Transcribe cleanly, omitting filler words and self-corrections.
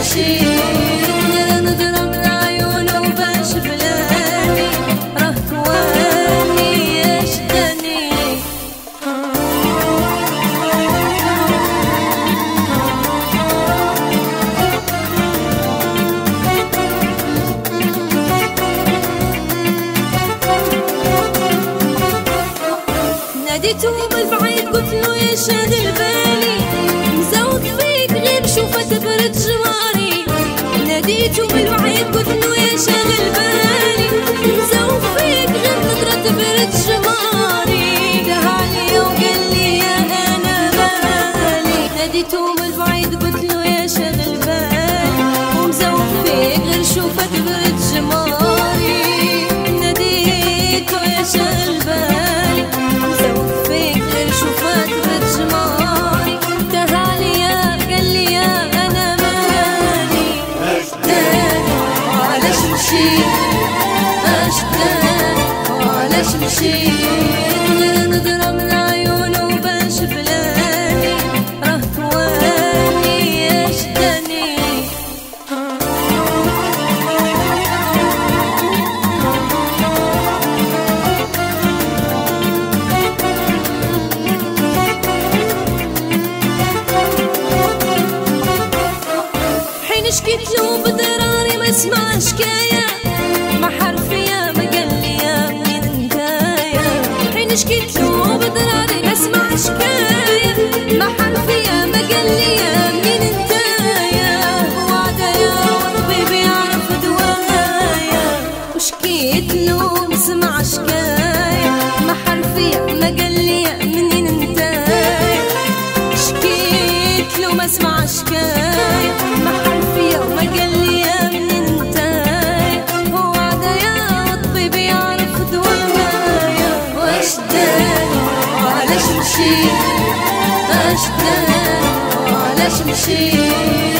مشيت نضرب العيون وباش بلاني راه كواني يشدني. ناديتو من بعيد قلتلو يا شاغل بالي مزوق فيك غير شوفة برد جماري. ناديتو من بعيد قلتلو يا شاغل بالي مزوق فيك غير نظرة برد جماري. دها عليا وقال لي يا انا مالي. ناديتو من بعيد قلتلو يا شاغل بالي ومزوق فيك غير شوفة برد جماري. ناديتو يا شاغل بالي مزوق فيك غير شوفة برد جماري. دها عليا قال لي يا انا مالي. علاش مشيت علاش مشيت نضرب العيون وباش بلاني راه كواني يشدني. حين شكيتلو بضراري ما سمع شكاية ما حرفيا ما قال لي يا منين نتايا. حين شكيتلو بضراري ما سمع شكاية ما حرفيا ما قال لي يا منين نتايا. وعدايا وطبيبي يعرف دوايا وشكيتلو ما سمع شكاية ما حرفيا ما قال لي يا منين نتايا. شكيتلو ما سمع شكاية ما حرفيا وما قال لي يا منين نتايا. وعدايا وطبيبي يعرف دوايا واش داني وعلاش مشيت. علاش مشيت